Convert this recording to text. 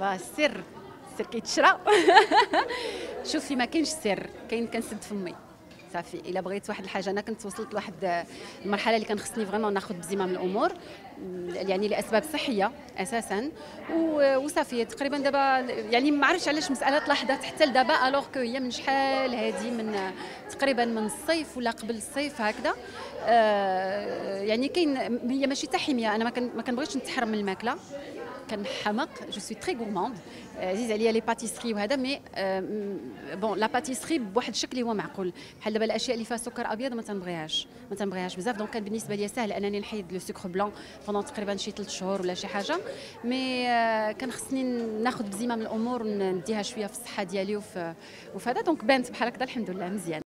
السر كيتشرى. شوفي ما كاينش سر، كاين كنسد فمي صافي. الا بغيت واحد الحاجه، انا كنت وصلت لواحد المرحله اللي كان خصني فريمون ناخذ بزمام الامور، يعني لاسباب صحيه اساسا، وصافي تقريبا دابا. يعني ما عرفتش علاش مساله لاحظت حتى لدابا، الوغ كو هي من شحال هذه، من تقريبا من الصيف ولا قبل الصيف هكذا. يعني كاين، هي ماشي حتى حميه، انا ما كنبغيش نتحرم من الماكله، كنحمق، جو سوي تري غورموند، عزيز عليا لي باتيسري وهذا، مي بون لا باتيسري بواحد الشكل اللي هو معقول. بحال دابا الاشياء اللي فيها سكر ابيض ما تنبغيهاش بزاف. دونك كان بالنسبه لي سهل انني نحيد لو سكر بلون بوندون تقريبا شي 3 شهور ولا شي حاجه، مي كان خصني ناخذ بزمام الامور ونديها شويه في الصحه ديالي وفي هذا. دونك بانت بحال هكذا الحمد لله مزيان.